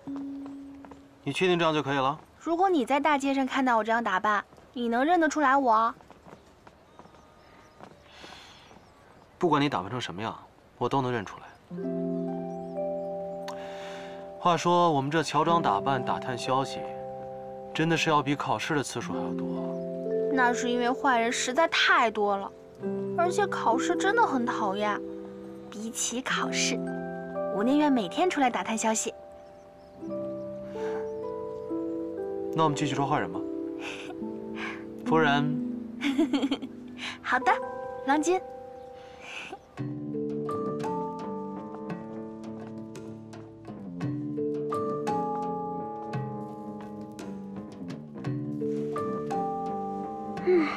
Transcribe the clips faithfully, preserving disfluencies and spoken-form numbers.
你确定这样就可以了？ 如果你在大街上看到我这样打扮，你能认得出来我？ 不管你打扮成什么样，我都能认出来。话说，我们这乔装打扮打探消息，真的是要比考试的次数还要多。 那是因为坏人实在太多了，而且考试真的很讨厌。比起考试，我宁愿每天出来打探消息。 那我们继续抓坏人吧，夫人。 好的，郎君。嗯。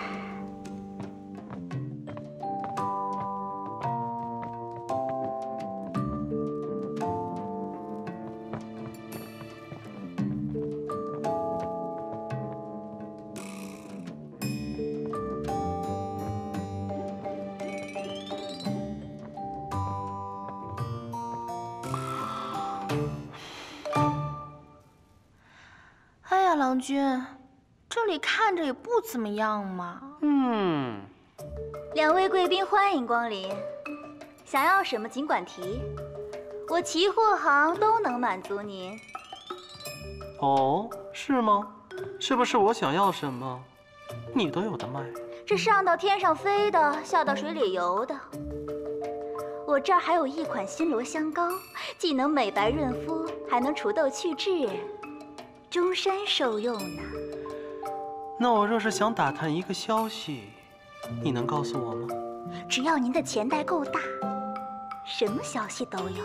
哎呀，郎君，这里看着也不怎么样嘛。 嗯， 两位贵宾欢迎光临，想要什么尽管提，我齐货行都能满足您。 哦，是吗？是不是我想要什么，你都有的卖？ 这上到天上飞的，下到水里游的。我这儿还有一款新罗香膏，既能美白润肤，还能除痘去痣，终身受用呢。 那我若是想打探一个消息，你能告诉我吗？ 只要您的钱袋够大，什么消息都有。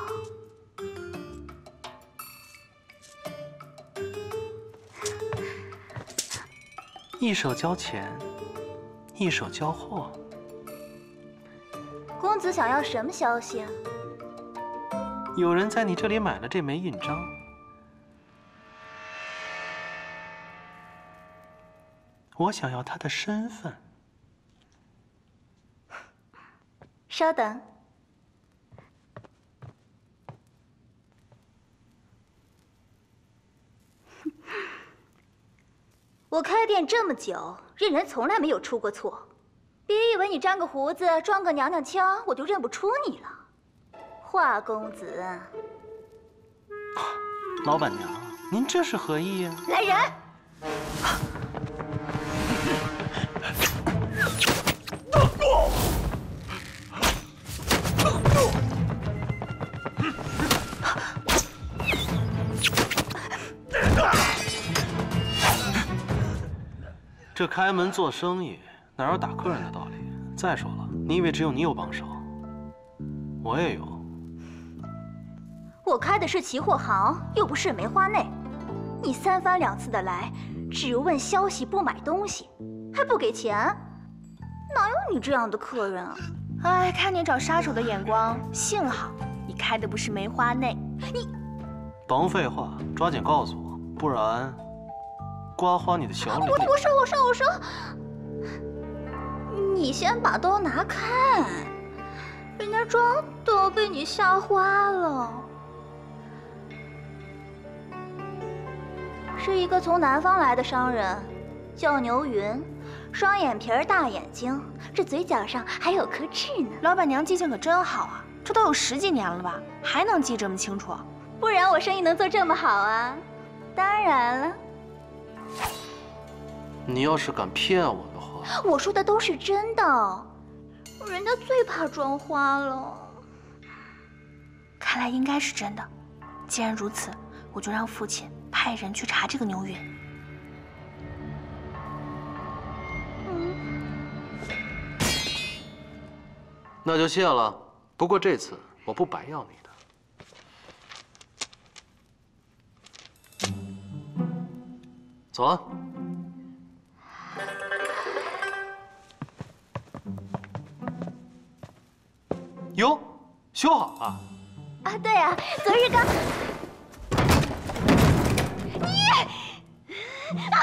一手交钱，一手交货。 公子想要什么消息啊？ 有人在你这里买了这枚印章，我想要他的身份。 稍等。我开店这么久，认人从来没有出过错。别以为你粘个胡子、装个娘娘腔，我就认不出你了。华公子， 老板娘，您这是何意呀？ 来人！ 这开门做生意哪有打客人的道理？再说了，你以为只有你有帮手？我也有。 我开的是期货行，又不是梅花内。你三番两次的来，只问消息不买东西，还不给钱，哪有你这样的客人啊？ 哎，看你找杀手的眼光，幸好你开的不是梅花内。 你甭废话，抓紧告诉我，不然刮花你的小脸！ 我我说我说我说，你先把刀拿开，人家妆都要被你吓花了。是一个从南方来的商人，叫牛云，双眼皮儿大眼睛，这嘴角上还有颗痣呢。 老板娘记性可真好啊，这都有十几年了吧，还能记这么清楚？ 不然我生意能做这么好啊？当然了。 你要是敢骗我的话， 我说的都是真的，人家最怕妆花了。 看来应该是真的。既然如此，我就让父亲派人去查这个牛云。 嗯， 那就谢了。不过这次我不白要你的。走啊！哟，修好了。 啊，对啊，昨日刚。你啊！